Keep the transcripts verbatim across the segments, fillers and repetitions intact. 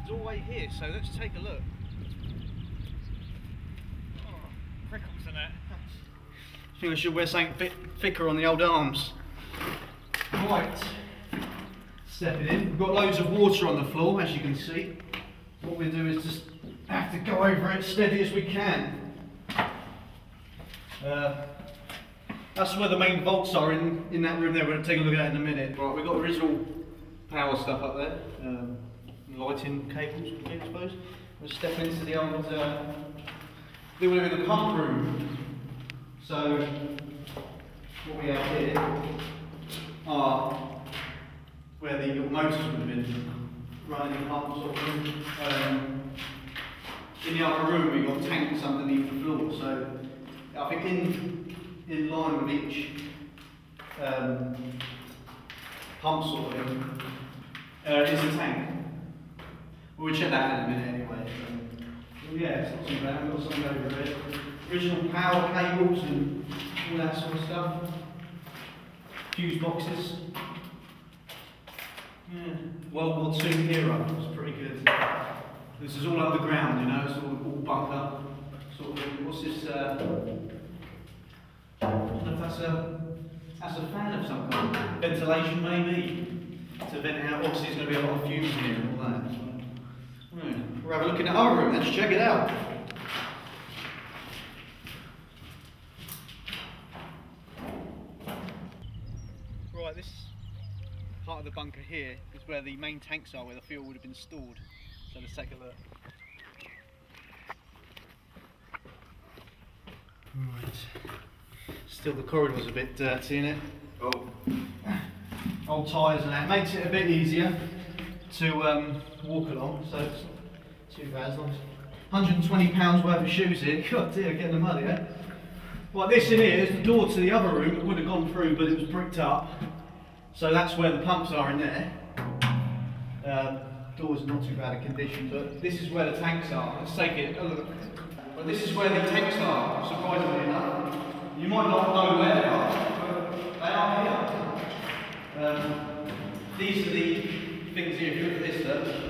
It's all the way here, so let's take a look. Oh, prickles in it. I think I should wear something bit thicker on the old arms. Right, stepping in. We've got loads of water on the floor, as you can see. What we do is just have to go over it steady as we can. Uh, that's where the main vaults are in, in that room there. We're going to take a look at it in a minute. Right, we've got original power stuff up there. Um, lighting cables, I suppose. We're stepping into the old, uh, they were in the pump room. So, what we have here are where the motors would have been running the pump sort of thing. Um, in the other room we've got tanks underneath the floor, so I think in, in line with each um, pump sort of thing uh, is a tank. We'll check that in a minute anyway. So, well, yeah, it's not too bad. We've got something over there. Original power cables and all that sort of stuff. Fuse boxes. Yeah. World War Two hero. It's pretty good. This is all underground, you know. It's all, all bunked up. Sort of. What's this? Uh, I don't know if that's a that's a fan of some kind. Ventilation maybe to vent out. Obviously, there's going to be a lot of fumes in here and all that. So. Yeah. We'll have a look in the other room. Let's check it out. Right, this part of the bunker here is where the main tanks are, where the fuel would have been stored. So let's take a look. Right. Still the corridor's a bit dirty in it. Oh. Old tyres and that. Makes it a bit easier to um, walk along, so it's not too bad as long as one hundred and twenty pounds worth of shoes here. God dear, getting the muddy, eh? Well, this in here is the door to the other room. It would have gone through, but it was bricked up. So that's where the pumps are in there. Um, door's not too bad a condition, but this is where the tanks are. Let's take it a look. Well, this is where the tanks are, surprisingly enough. You might not know where they are, but they are here. Um, these are the things here. If you look at this, look,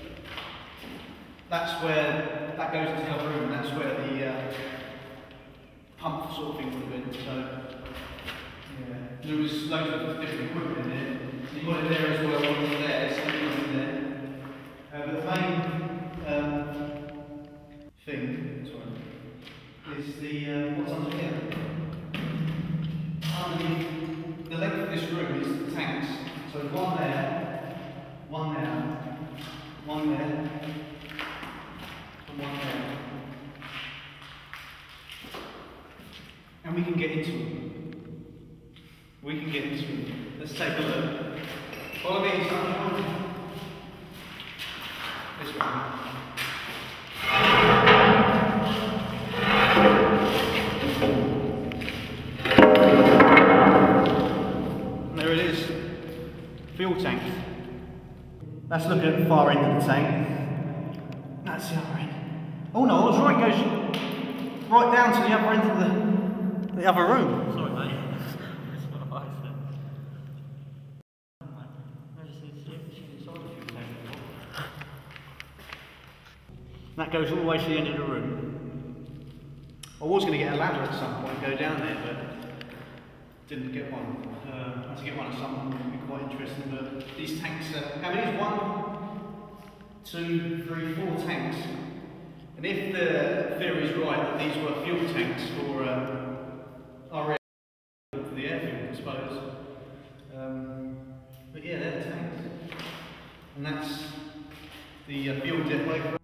that's where that goes into the other room. That's where the uh, pump sort of thing would have been. So. Yeah. There was loads of different equipment in there. You've got it there as well, one there, something in there. Uh, but the main um, thing sorry, is the uh, what's under here. Underneath the length of this room is the tanks. So one there, one there, one there, and one there. And we can get into them. We can get into it. Let's take a look. Follow me, son. This one. There it is. Fuel tank. Let's look at the far end of the tank. That's the other end. Oh no, I was right. It goes right down to the other end of the, the other room. Sorry, mate. That goes all the way to the end of the room. I was going to get a ladder at some point and go down there, but didn't get one. Uh, I had to get one at some point, it would be quite interesting. But these tanks, uh, how many is one, two, three, four tanks? And if the theory is right that these were fuel tanks for um, our air, for the airfield, I suppose. Um, but yeah, they're the tanks. And that's the uh, fuel depot.